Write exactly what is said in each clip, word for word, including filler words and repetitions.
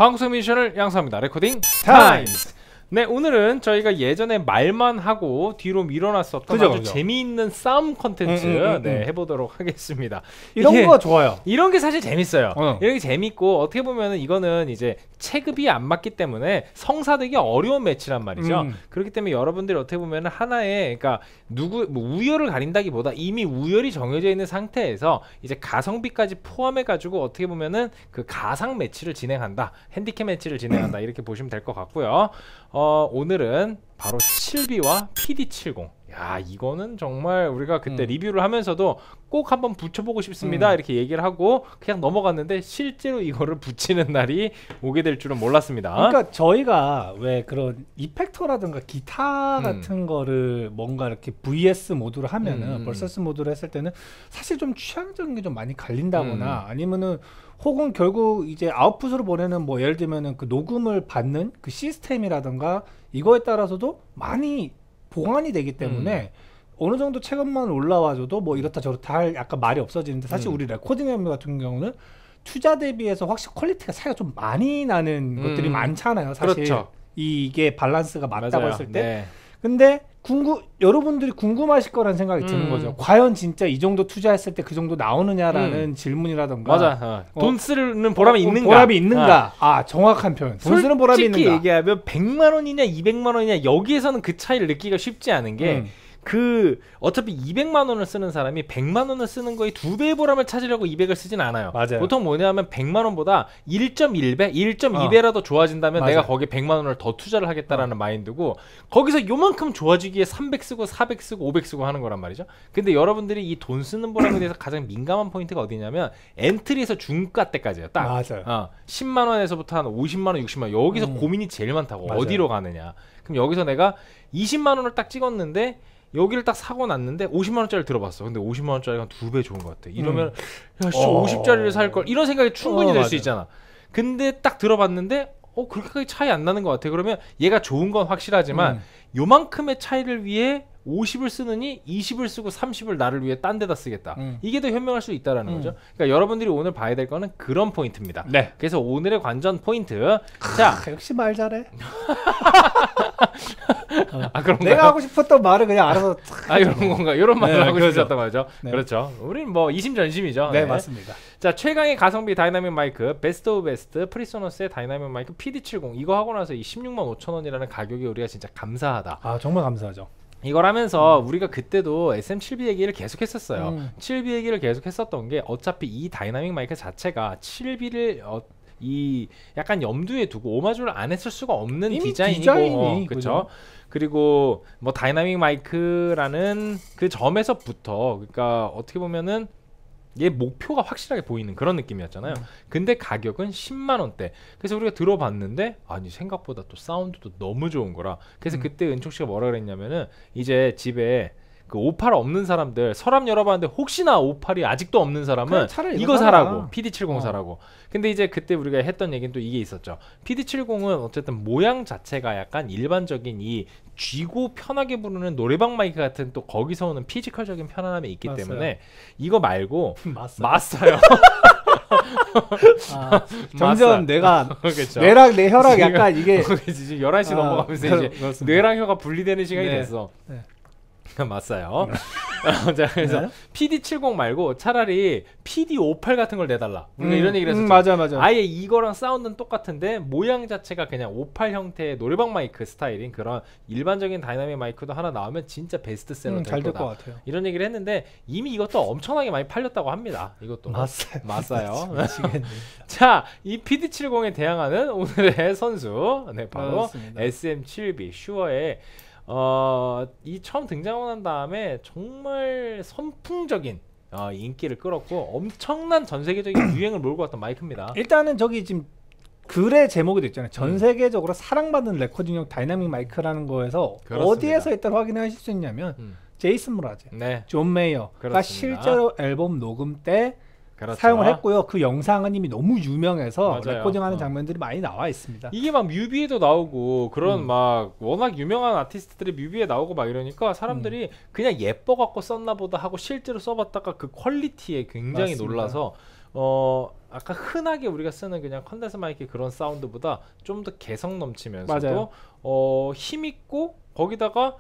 방송 뮤지션을 양성합니다. 레코딩 타임스. 네, 오늘은 저희가 예전에 말만 하고 뒤로 밀어놨었던 그죠, 아주 그죠. 재미있는 싸움 컨텐츠 음, 음, 음, 네, 음. 해보도록 하겠습니다. 이런 이게, 거 좋아요. 이런 게 사실 재밌어요. 어. 이런 게 재밌고 어떻게 보면은 이거는 이제 체급이 안 맞기 때문에 성사되기 어려운 매치란 말이죠. 음. 그렇기 때문에 여러분들이 어떻게 보면은 하나의 그러니까 누구 뭐 우열을 가린다기보다 이미 우열이 정해져 있는 상태에서 이제 가성비까지 포함해 가지고 어떻게 보면은 그 가상 매치를 진행한다, 핸디캡 매치를 진행한다 이렇게 보시면 될 것 같고요. 어, 오늘은 바로 칠비와 피디 칠십. 야, 이거는 정말 우리가 그때 음. 리뷰를 하면서도 꼭 한번 붙여보고 싶습니다. 음. 이렇게 얘기를 하고 그냥 넘어갔는데 실제로 이거를 붙이는 날이 오게 될 줄은 몰랐습니다. 그러니까 저희가 왜 그런 이펙터라든가 기타 음. 같은 거를 뭔가 이렇게 브이에스 모드로 하면은 음. 버서스 모드로 했을 때는 사실 좀 취향적인 게 좀 많이 갈린다거나 음. 아니면은 혹은 결국 이제 아웃풋으로 보내는 뭐 예를 들면은 그 녹음을 받는 그 시스템이라든가 이거에 따라서도 많이 보완이 되기 때문에 음. 어느 정도 체급만 올라와줘도 뭐 이렇다 저렇다 할 약간 말이 없어지는데 사실 음. 우리 레코딩 앱 같은 경우는 투자 대비해서 확실히 퀄리티가 차이가 좀 많이 나는 음. 것들이 많잖아요. 사실 그렇죠. 이게 밸런스가 맞다고 맞아요. 했을 때. 네. 근데 궁금 여러분들이 궁금하실 거라는 생각이 음. 드는 거죠. 과연 진짜 이 정도 투자했을 때 그 정도 나오느냐라는 음. 질문이라던가. 맞아. 어. 어. 돈 쓰는 보람이 어, 있는가? 보람이 있는가? 아, 아 정확한 표현. 돈 쓰는 보람이 솔직히 있는가? 얘기하면 백만 원이냐 이백만 원이냐 여기에서는 그 차이를 느끼기가 쉽지 않은 게 음. 그 어차피 이백만 원을 쓰는 사람이 백만 원을 쓰는 거의 두 배의 보람을 찾으려고 이백을 쓰진 않아요. 맞아요. 보통 뭐냐면 백만 원보다 일 점 일 배, 일 점 이 배라도 좋아진다면 맞아요. 내가 거기에 백만 원을 더 투자를 하겠다라는 어. 마인드고 거기서 요만큼 좋아지기에 삼백 쓰고 사백 쓰고 오백 쓰고 하는 거란 말이죠. 근데 여러분들이 이 돈 쓰는 보람에 대해서 가장 민감한 포인트가 어디냐면 엔트리에서 중가 때까지예요. 딱 맞아요. 어, 십만 원에서부터 한 오십만 원, 육십만 원 여기서 음. 고민이 제일 많다고. 맞아요. 어디로 가느냐. 그럼 여기서 내가 이십만 원을 딱 찍었는데 여기를 딱 사고 났는데 오십만 원짜리 들어봤어. 근데 오십만 원짜리가 두 배 좋은 것 같아. 이러면 음. 야, 씨, 어. 오십짜리를 살 걸. 이런 생각이 충분히 어, 될 수 맞아요. 있잖아. 근데 딱 들어봤는데 어 그렇게까지 차이 안 나는 것 같아. 그러면 얘가 좋은 건 확실하지만 음. 요만큼의 차이를 위해 오십을 쓰느니 이십을 쓰고 삼십을 나를 위해 딴 데다 쓰겠다. 음. 이게 더 현명할 수 있다라는 음. 거죠. 그러니까 여러분들이 오늘 봐야 될 거는 그런 포인트입니다. 네. 그래서 오늘의 관전 포인트. 자, 역시 말 잘해. 아 그런가요? 내가 하고 싶었던 말을 그냥 알아서 아 이런 건가? 이런 말을 네, 하고 그렇죠. 싶었던 거죠. 네. 그렇죠. 우리는 뭐 이심전심이죠. 네, 맞습니다. 자, 최강의 가성비 다이나믹 마이크 베스트 오브 베스트 프리소너스의 다이나믹 마이크 피디 칠십 이거 하고 나서 이 십육만 오천 원이라는 가격에 우리가 진짜 감사하다. 아 정말 감사하죠. 이걸 하면서 음. 우리가 그때도 에스엠 칠비 얘기를 계속 했었어요. 음. 칠비 얘기를 계속 했었던 게 어차피 이 다이나믹 마이크 자체가 칠비를 어, 이 약간 염두에 두고 오마주를 안 했을 수가 없는 디자인이고 디자인이, 어, 그렇죠. 그리고 뭐 다이나믹 마이크라는 그 점에서부터 그러니까 어떻게 보면은 얘 목표가 확실하게 보이는 그런 느낌이었잖아요. 음. 근데 가격은 십만 원대. 그래서 우리가 들어봤는데 아니 생각보다 또 사운드도 너무 좋은 거라. 그래서 음. 그때 은총 씨가 뭐라 그랬냐면은 이제 집에 그 오팔 없는 사람들 서랍 열어봤는데 혹시나 오팔이 아직도 없는 사람은 이거 사라고 피디 칠십 어. 사라고. 근데 이제 그때 우리가 했던 얘기는 또 이게 있었죠. 피디 칠십은 어쨌든 모양 자체가 약간 일반적인 이 쥐고 편하게 부르는 노래방 마이크 같은 또 거기서 오는 피지컬적인 편안함이 있기 맞어요. 때문에 이거 말고 맞어요. 맞어요. 아, 점점 맞아. 내가 그렇죠. 뇌랑 내 혈압 약간 이게 지금 열한 시 아, 넘어가면서 그렇, 이제 그렇습니다. 뇌랑 혀가 분리되는 시간이 네. 됐어. 네. 맞아요. 자, 그래서 네. 피디 칠십 말고 차라리 피디 오십팔 같은 걸 내달라. 우리가 음, 이런 얘기를 했었죠. 음, 맞아, 맞아. 아예 이거랑 사운드는 똑같은데 모양 자체가 그냥 오십팔 형태의 노래방 마이크 스타일인 그런 일반적인 다이나믹 마이크도 하나 나오면 진짜 베스트셀러 음, 될 잘 될 거다. 것 같아요. 이런 얘기를 했는데 이미 이것도 엄청나게 많이 팔렸다고 합니다. 이것도 맞아요. 맞아요. 미치겠네. 자, 이 피디 칠십에 대항하는 오늘의 선수, 네 바로 맞습니다. 에스엠 칠비 슈어의 어, 이 처음 등장하고 난 다음에 정말 선풍적인 어, 인기를 끌었고 엄청난 전 세계적인 유행을 몰고 왔던 마이크입니다. 일단은 저기 지금 글의 제목이 있잖아요. 전 음. 세계적으로 사랑받는 레코딩용 다이나믹 마이크라는 거에서 그렇습니다. 어디에서 일단 확인하실 수 있냐면 음. 제이슨 무라즈, 네, 존 메이어가 그렇습니다. 실제로 앨범 녹음 때 그렇죠. 사용을 했고요. 그 영상은 이미 너무 유명해서 맞아요. 레코딩하는 어. 장면들이 많이 나와 있습니다. 이게 막 뮤비에도 나오고 그런 음. 막 워낙 유명한 아티스트들이 뮤비에 나오고 막 이러니까 사람들이 음. 그냥 예뻐 갖고 썼나 보다 하고 실제로 써봤다가 그 퀄리티에 굉장히 맞습니다. 놀라서 어 아까 흔하게 우리가 쓰는 그냥 컨덴서 마이크 그런 사운드보다 좀 더 개성 넘치면서도 맞아요. 어, 힘있고 거기다가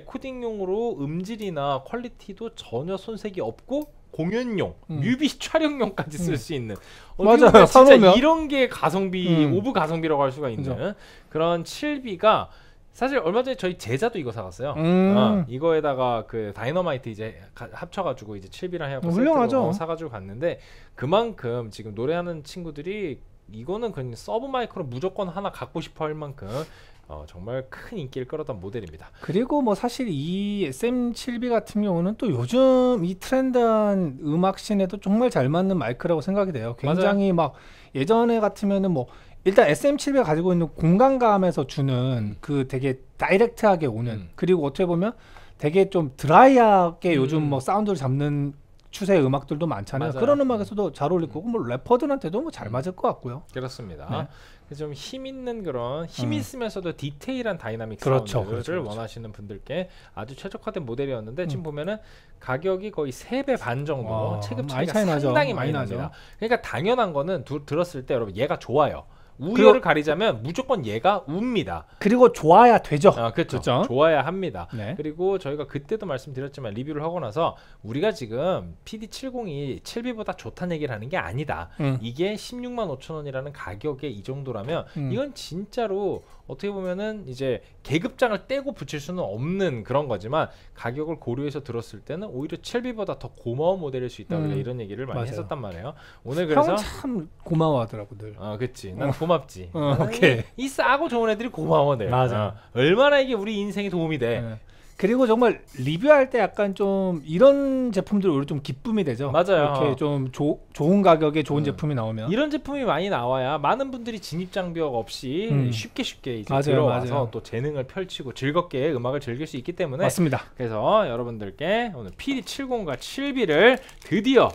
레코딩용으로 음질이나 퀄리티도 전혀 손색이 없고 공연용, 음. 뮤비 촬영용까지 쓸 수 음. 있는 맞아요. 진짜 사놓으면. 이런 게 가성비, 음. 오브 가성비라고 할 수가 있는 그죠. 그런 칠 비가 사실 얼마 전에 저희 제자도 이거 사갔어요. 음. 어, 이거에다가 그 다이너마이트 이제 가, 합쳐가지고 이제 칠 비랑 해갖고 훌륭하죠. 세트로 사가지고 갔는데 그만큼 지금 노래하는 친구들이 이거는 그냥 서브 마이크로 무조건 하나 갖고 싶어할 만큼 어, 정말 큰 인기를 끌었던 모델입니다. 그리고 뭐 사실 이 에스엠 칠 비 같은 경우는 또 요즘 이 트렌드한 음악 씬에도 정말 잘 맞는 마이크라고 생각이 돼요. 굉장히 맞아요. 막 예전에 같으면은 뭐 일단 에스엠 칠 비가 가지고 있는 공간감에서 주는 그 되게 다이렉트하게 오는 음. 그리고 어떻게 보면 되게 좀 드라이하게 음. 요즘 뭐 사운드를 잡는 추세의 음악들도 많잖아요. 맞아요. 그런 음악에서도 잘 어울릴 거고 뭐 래퍼들한테도 뭐 잘 맞을 것 같고요. 그렇습니다. 네. 그래서 좀 힘 있는 그런 힘 음. 있으면서도 디테일한 다이나믹 그렇죠, 사운드를 그렇죠, 그렇죠. 원하시는 분들께 아주 최적화된 모델이었는데 음. 지금 보면은 가격이 거의 세 배 반 정도 와, 체급 많이 차이가 차이 나죠. 상당히 많이 많이 나죠. 납니다. 그러니까 당연한 거는 두, 들었을 때 여러분 얘가 좋아요. 우열을 가리자면 무조건 얘가 웁니다. 그리고 좋아야 되죠. 아, 그렇죠. 그렇죠? 좋아야 합니다. 네. 그리고 저희가 그때도 말씀드렸지만 리뷰를 하고 나서 우리가 지금 피디 칠십이 칠 비보다 좋다는 얘기를 하는 게 아니다. 음. 이게 십육만 오천 원이라는 가격에 이 정도라면 음. 이건 진짜로 어떻게 보면은 이제 계급장을 떼고 붙일 수는 없는 그런 거지만 가격을 고려해서 들었을 때는 오히려 칠 비보다 더 고마운 모델일 수 있다. 우리가 음. 이런 얘기를 많이 맞아요. 했었단 말이에요. 오늘 그래서 형 참 고마워하더라고 늘. 어, 그치. 난 고맙지. 어, 오케이. 이, 이 싸고 좋은 애들이 고마워, 내. 맞아. 어, 얼마나 이게 우리 인생에 도움이 돼. 네. 그리고 정말 리뷰할 때 약간 좀 이런 제품들 오히려 좀 기쁨이 되죠. 맞아요. 이렇게 좀 조, 좋은 가격에 좋은 음. 제품이 나오면. 이런 제품이 많이 나와야 많은 분들이 진입 장벽 없이 음. 쉽게 쉽게 이제 맞아요, 들어와서 맞아요. 또 재능을 펼치고 즐겁게 음악을 즐길 수 있기 때문에 맞습니다. 그래서 여러분들께 오늘 피디 칠십과 칠 비를 드디어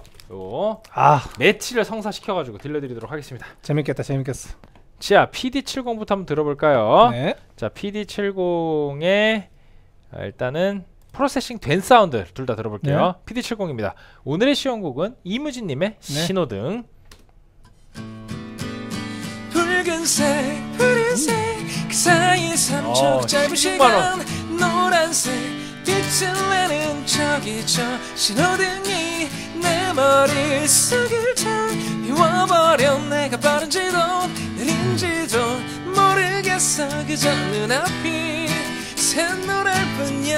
또 아 매치를 성사시켜가지고 들려드리도록 하겠습니다. 재밌겠다, 재밌겠어. 자, 피디 칠십부터 한번 들어볼까요? 네. 자, 피디 칠십의 일단은 프로세싱 된 사운드 둘 다 들어볼게요. 네. 피디 칠십입니다. 오늘의 시연곡은 이무진님의 네. 신호등. 붉은색 푸른색 그 사이 삼 초 어, 짧은 십육만 원. 시간 노란색 빛을 내는 저기 저 신호등이 내 머릿속을 다 비워버려 내가 빠른지도 느린지도 모르겠어 그저 눈앞이 샛노랄 뿐이야.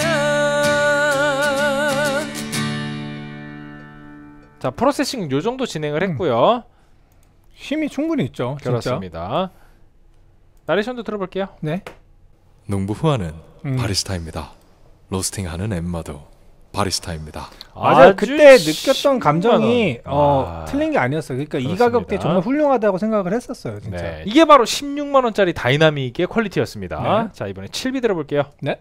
자, 프로세싱 요 정도 진행을 음. 했고요. 힘이 충분히 있죠. 진짜. 그렇습니다. 나레이션도 들어볼게요. 네. 농부 후아는 음. 바리스타입니다. 로스팅하는 엠마도 바리스타입니다. 맞아요. 그때 느꼈던 십육만 감정이 원. 어, 와. 틀린 게 아니었어요. 그러니까 이 그렇습니다. 가격대 정말 훌륭하다고 생각을 했었어요. 진짜. 네. 이게 바로 십육만 원짜리 다이나믹의 퀄리티였습니다. 네. 자, 이번에 칠 비 들어볼게요. 네.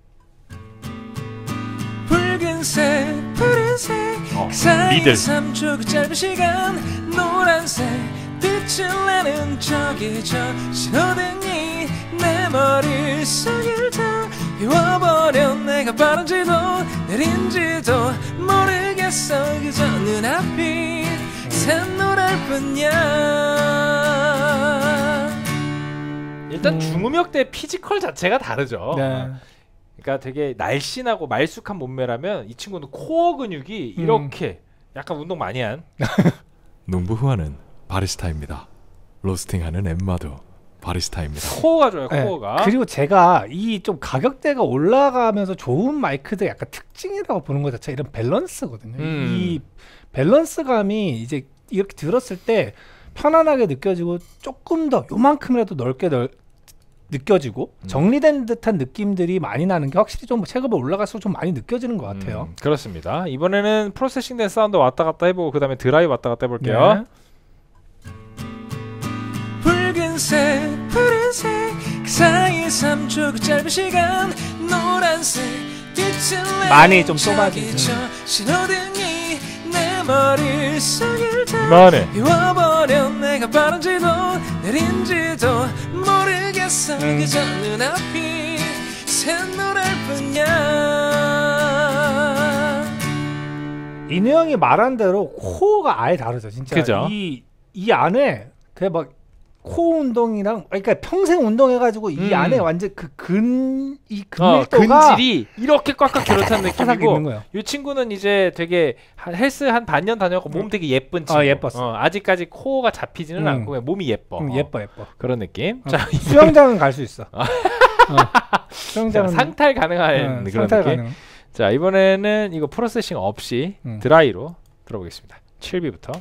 붉은색 푸른색 어, 그 사이 미들. 삼 초 그 짧은 시간 노란색 빛을 내는 저기 저 신호등이 내 머릿속을 다 비워버려 내가 빠른지도 느린지도 모르겠어 그저 눈앞이 샛노랄 뿐이야. 일단 음. 중음역대 피지컬 자체가 다르죠. 네. 그러니까 되게 날씬하고 말쑥한 몸매라면 이 친구는 코어 근육이 음. 이렇게 약간 운동 많이 한 농부 후아는 바리스타입니다. 로스팅하는 엠마도 바리스타입니다. 코어가 좋아요. 네. 코어가. 그리고 제가 이 좀 가격대가 올라가면서 좋은 마이크들 약간 특징이라고 보는 것 자체가 이런 밸런스거든요. 음. 이 밸런스감이 이제 이렇게 들었을 때 편안하게 느껴지고 조금 더 요만큼이라도 넓게 넓, 느껴지고 음. 정리된 듯한 느낌들이 많이 나는 게 확실히 좀 체급이 올라갈수록 좀 많이 느껴지는 것 같아요. 음, 그렇습니다. 이번에는 프로세싱된 사운드 왔다 갔다 해보고 그 다음에 드라이 왔다 갔다 해볼게요. 네. 붉은색 푸른색 그 사이 삼 초 그 짧은 시간 노란색 빛을 내는 많이 좀 좁아지는. 저기 저 신호등이 내 머릿속을 다 이만해. 비워버려 내가 빠른지도 느린지도 모르겠어 음. 그저 눈앞이 샛노랄 뿐이야. 인우 형이 말한 대로 코어가 아예 다르죠. 진짜 그죠? 이 이 안에 그 막 코 운동이랑 그러니까 평생 운동해가지고 이 음. 안에 완전 그 근 이 어, 근밀도가 근질이 이렇게 꽉꽉 들어찬 느낌이고 있는 거예요. 이 친구는 이제 되게 한 헬스 한 반년 다녀고 몸 되게 예쁜 친구. 어, 예뻤어. 어, 아직까지 코어가 잡히지는 음. 않고 그냥 몸이 예뻐. 음, 어, 예뻐 예뻐. 그런 느낌. 어. 자, 수영장은 갈 수 있어. 어. 수영장은 상탈 가능한 어, 그런 상탈 느낌. 가능. 자, 이번에는 이거 프로세싱 없이 음. 드라이로 들어보겠습니다. 칠 비부터.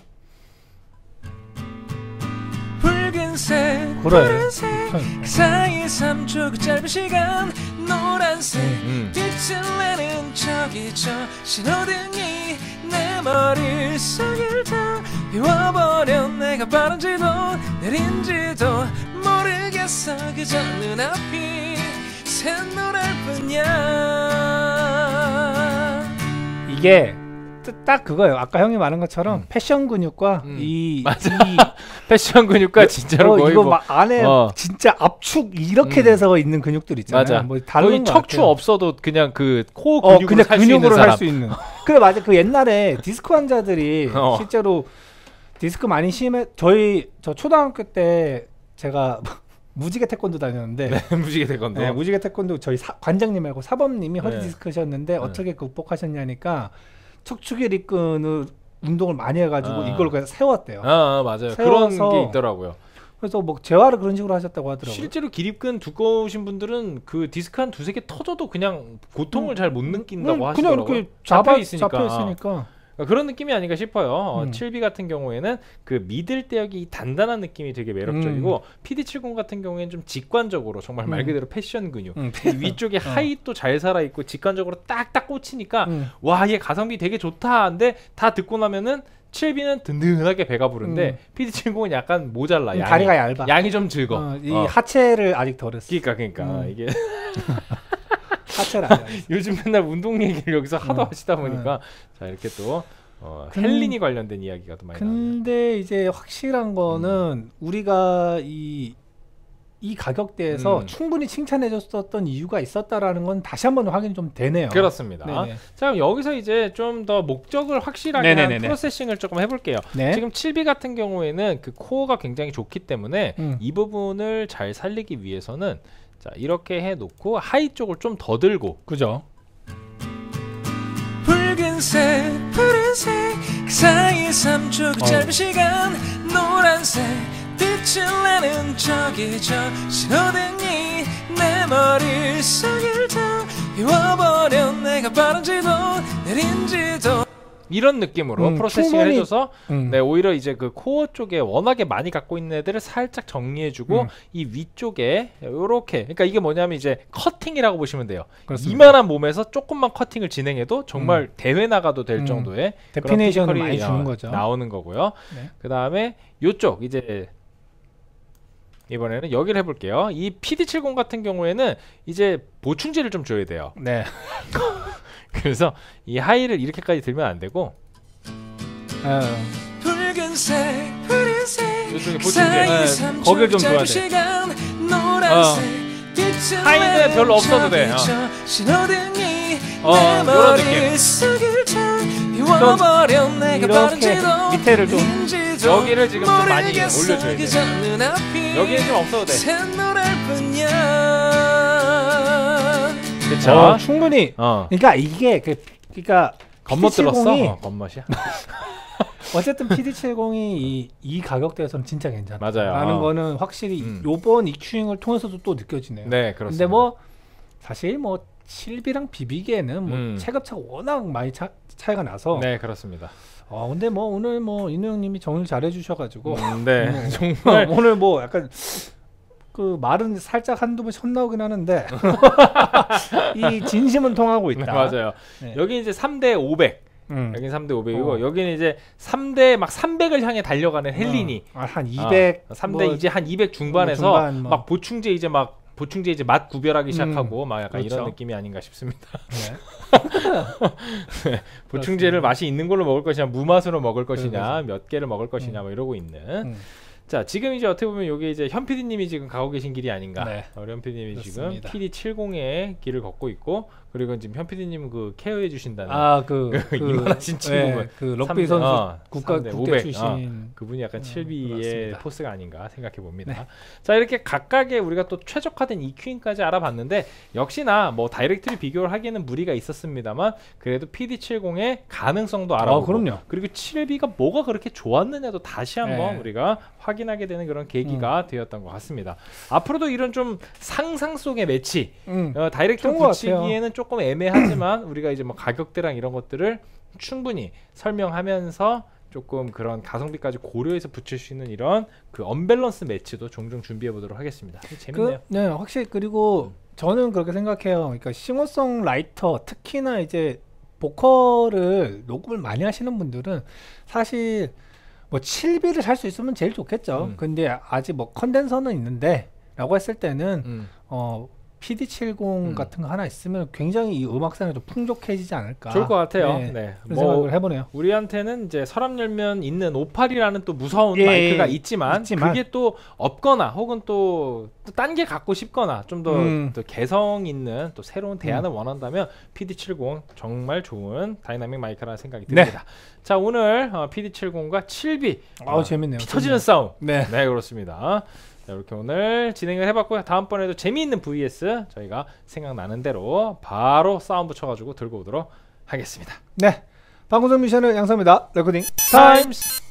붉은색 그래. 푸른색 그 사이 삼 초 그 짧은 시간 노란색 음. 빛을 내는 저기 저 신호등이 내 머릿속을 다 비워버려 내가 바른지도 내린지도 모르겠어 그저 눈앞이 샛노랄 뿐이야. 이게 딱 그거예요. 아까 형이 말한 것처럼 음. 패션 근육과 음. 이, 맞아. 이 패션 근육과 진짜로 어, 거의 이거 뭐 막 안에 어. 진짜 압축 이렇게 음. 돼서 있는 근육들 있잖아요. 맞아. 뭐 다른 거의 것 척추 같아요. 없어도 그냥 그 코 어, 근육으로 그냥 살 수 있는 근육으로 사람. 할 수 있는. 그래 맞아. 그 옛날에 디스크 환자들이 어. 실제로 디스크 많이 심해. 저희 저 초등학교 때 제가 무지개 태권도 다녔는데 네, 무지개 될 건데. 네, 무지개 태권도 저희 사, 관장님하고 사범님이 허리 네. 디스크셨는데 네. 어떻게 극복하셨냐니까 척추기 리근을 운동을 많이 해가지고 아. 이걸 그냥 세웠대요. 아, 아, 맞아요. 그런 세워서 게 있더라고요. 그래서 뭐 재활을 그런 식으로 하셨다고 하더라고요. 실제로 기립근 두꺼우신 분들은 그 디스크 한 두세 개 터져도 그냥 고통을 음. 잘 못 느낀다고 그냥, 하시더라고요. 그냥 이렇게 잡아 잡혀 있으니까. 잡혀 있으니까. 그러니까 그런 느낌이 아닌가 싶어요. 어, 음. 칠 비 같은 경우에는 그 미들 대역이 단단한 느낌이 되게 매력적이고 피디 칠십 같은 경우에는 좀 직관적으로 정말 말 음. 그대로 패션 근육. 음. 이 위쪽에 하이도 잘 살아 있고 직관적으로 딱딱 꽂히니까 음. 와, 얘 가성비 되게 좋다. 근데 다 듣고 나면은 칠 비는 든든하게 배가 부른데 음. 피디 칠십은 약간 모자라. 음, 양이, 다리가 얇아. 양이 좀 적어. 어, 이 어. 하체를 아직 덜 했어. 그러니까 그러니까 음. 이게 하체를 아직 안 했어. 요즘 맨날 운동 얘기를 여기서 하도 음. 하시다 보니까 자, 이렇게 또 어, 근- 헬린이 관련된 이야기가 또 많이 나와요. 근데 이제 확실한 거는 우리가 이, 이 가격대에서 음. 충분히 칭찬해줬었던 이유가 있었다라는 건 다시 한번 확인이 좀 되네요. 그렇습니다. 네네. 자, 그럼 여기서 이제 좀 더 목적을 확실하게 한 네네네네. 프로세싱을 조금 해볼게요. 네. 지금 칠 비 같은 경우에는 그 코어가 굉장히 좋기 때문에 음. 이 부분을 잘 살리기 위해서는 자, 이렇게 해놓고 하이 쪽을 좀 더 들고 그죠. 붉은색 푸른색 그 사이 삼 초 그 어. 짧은 시간 노란색 빛을 내는 저기 저 신호등이 내 머릿속을 다 비워버려 내가 바른지도 내린지도 이런 느낌으로 음, 프로세싱을 충분히- 해줘서 음. 네, 오히려 이제 그 코어 쪽에 워낙에 많이 갖고 있는 애들을 살짝 정리해주고 음. 이 위쪽에 요렇게, 그러니까 이게 뭐냐면 이제 커팅이라고 보시면 돼요. 그렇습니다. 이만한 몸에서 조금만 커팅을 진행해도 정말 음. 대회 나가도 될 음. 정도의 그런 데피네이션을 피지컬이, 많이 주는 어, 거죠. 나오는 거고요. 네. 그 다음에 요쪽 이제 이번에는 여기를 해볼게요. 이 피디 칠십 같은 경우에는 이제 보충제를 좀 줘야 돼요. 네. 그래서 이 하이를 이렇게까지 들면 안 되고 어. 붉은색 푸른색 이쪽에 그 보충제. 사이 네, 삼 거길 초 좀 줘야 짧은 돼. 시간 노란색 빛을 하이는 내는 별로 없어도 돼. 저기 저 신호등이 어, 내 요런 느낌. 머릿속을 다 비워버려 내가 이렇게 바른지도 밑에를 좀 내린지도 여기를 지금 좀 많이 모르겠어. 올려줘야 돼. 그저 눈앞이 여기는 좀 없어도 돼. 샛노랄 뿐이야. 그쵸? 어, 충분히. 어. 그러니까 이게 그 그러니까 겉멋 들었어? 피디 칠십이 어, 겉멋이야? 어쨌든 피디 칠십이 이, 이 가격대에서는 진짜 괜찮다. 맞아요. 라는 어. 거는 확실히 음. 요번 익추잉을 통해서도 또 느껴지네요. 네, 그렇습니다. 근데 뭐 사실 뭐 칠 비랑 비비기에는 뭐 음. 체급차가 워낙 많이 차, 차이가 나서 네, 그렇습니다. 어 근데 뭐 오늘 뭐 인우 형님이 정리를 잘해 주셔가지고 음, 네, 음. 정말 오늘 뭐 약간 그 말은 살짝 한두 번씩 헛나오긴 하는데 이 진심은 통하고 있다. 네, 맞아요. 네. 여기 이제 삼 대 오백. 음. 여기는 삼 대 오백이고 어. 여기는 이제 삼 대 막 삼백을 향해 달려가는 헬린이. 어. 아, 한 이백 어, 삼 대 뭐, 이제 한 이백 중반에서 뭐 중반 뭐. 막 보충제 이제 막 보충제 이제 맛 구별하기 시작하고 막 약간 그렇죠. 이런 느낌이 아닌가 싶습니다. 네. 네, 보충제를 맛이 있는 걸로 먹을 것이냐 무맛으로 먹을 것이냐 그렇죠. 몇 개를 먹을 것이냐 음. 뭐 이러고 있는. 음. 자 지금 이제 어떻게 보면 이게 이제 현 피디님이 지금 가고 계신 길이 아닌가. 네. 어, 현 피디님이 그렇습니다. 지금 피디 칠십의 길을 걷고 있고 그리고 지금 현 피디님은 그 케어해 주신다는 아그 그 이만하신 친구분. 네, 그 럭비 삼- 선수 어, 국가 삼 대 국대 오백. 출신. 어, 그분이 약간 음, 칠비의 그렇습니다. 포스가 아닌가 생각해 봅니다. 네. 자 이렇게 각각의 우리가 또 최적화된 이큐잉까지 알아봤는데 역시나 뭐 다이렉트리 비교를 하기에는 무리가 있었습니다만 그래도 피디 칠십의 가능성도 알아보고 아, 그럼요. 그리고 칠비가 뭐가 그렇게 좋았느냐도 다시 한번 네. 우리가 확인하게 되는 그런 계기가 되었던 것 같습니다. 앞으로도 이런 좀 상상 속의 매치 음. 어, 다이렉트로 좋은 것 붙이기에는 조금 애매하지만 우리가 이제 뭐 가격대랑 이런 것들을 충분히 설명하면서 조금 그런 가성비까지 고려해서 붙일 수 있는 이런 그 언밸런스 매치도 종종 준비해 보도록 하겠습니다. 재밌네요. 그, 네, 확실히 그리고 저는 그렇게 생각해요. 그러니까 싱어송라이터 특히나 이제 보컬을 녹음을 많이 하시는 분들은 사실 뭐 칠비를 살 수 있으면 제일 좋겠죠. 음. 근데 아직 뭐 컨덴서는 있는데 라고 했을 때는 음. 어 피디 칠십 음. 같은 거 하나 있으면 굉장히 이 음악상에 좀 풍족해지지 않을까. 좋을 것 같아요. 네, 네. 그런 뭐 생각을 해보네요. 우리한테는 이제 서랍 열면 있는 오팔이라는 또 무서운 예, 마이크가 예, 있지만, 있지만. 그게 또 없거나 혹은 또 딴 게 갖고 싶거나 좀 더 음. 개성 있는 또 새로운 대안을 원한다면 피디 칠십 정말 좋은 다이나믹 마이크라는 생각이 네. 듭니다. 자 오늘 어, 피디 칠십과 칠비 아우 재밌네요. 피 터지는 싸움. 네. 네 그렇습니다. 자, 이렇게 오늘 진행을 해봤고요. 다음번에도 재미있는 브이에스 저희가 생각나는 대로 바로 싸움 붙여가지고 들고 오도록 하겠습니다. 네. 방구석 미션은 양서입니다. 레코딩 타임스.